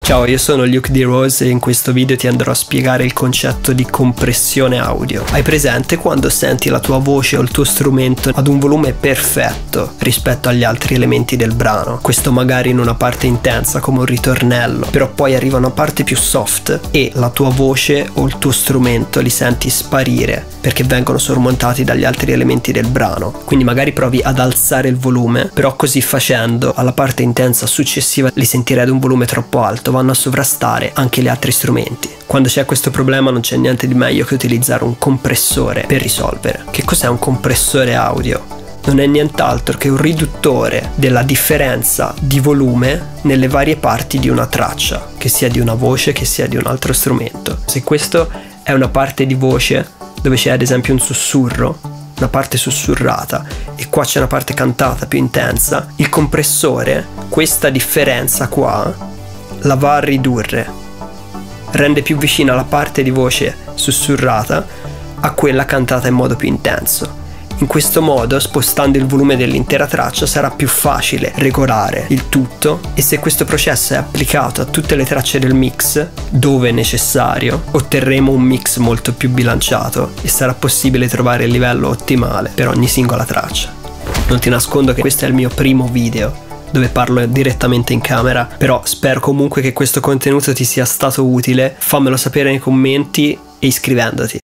Ciao, io sono Luke D. Rose e in questo video ti andrò a spiegare il concetto di compressione audio. Hai presente quando senti la tua voce o il tuo strumento ad un volume perfetto rispetto agli altri elementi del brano? Questo magari in una parte intensa come un ritornello, però poi arriva una parte più soft e la tua voce o il tuo strumento li senti sparire perché vengono sormontati dagli altri elementi del brano. Quindi magari provi ad alzare il volume, però così facendo alla parte intensa successiva li sentirai ad un volume troppo alto, vanno a sovrastare anche gli altri strumenti. Quando c'è questo problema non c'è niente di meglio che utilizzare un compressore per risolvere. Che cos'è un compressore audio? Non è nient'altro che un riduttore della differenza di volume nelle varie parti di una traccia, che sia di una voce, che sia di un altro strumento. Se questo è una parte di voce dove c'è ad esempio un sussurro, una parte sussurrata, e qua c'è una parte cantata più intensa, il compressore questa differenza qua la va a ridurre, rende più vicina la parte di voce sussurrata a quella cantata in modo più intenso. In questo modo, spostando il volume dell'intera traccia, sarà più facile regolare il tutto, e se questo processo è applicato a tutte le tracce del mix, dove necessario, otterremo un mix molto più bilanciato e sarà possibile trovare il livello ottimale per ogni singola traccia. Non ti nascondo che questo è il mio primo video dove parlo direttamente in camera, però spero comunque che questo contenuto ti sia stato utile. Fammelo sapere nei commenti e iscrivendoti.